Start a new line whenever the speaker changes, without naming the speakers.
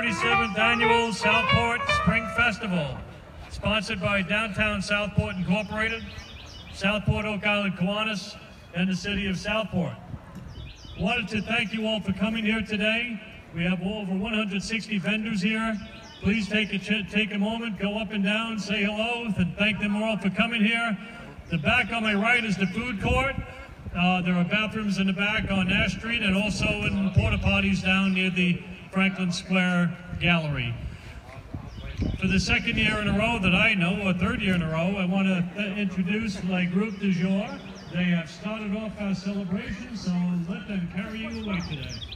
37th Annual Southport Spring Festival, sponsored by Downtown Southport Incorporated, Southport Oak Island Kiwanis, and the City of Southport. Wanted to thank you all for coming here today. We have over 160 vendors here. Please take a moment, go up and down, say hello, and thank them all for coming here. The back on my right is the food court. There are bathrooms in the back on Nash Street and also in porta potties down near the Franklin Square Gallery. For the second year in a row that I know, or third year in a row, I want to introduce my group du jour. They have started off our celebration, so let them carry you away today.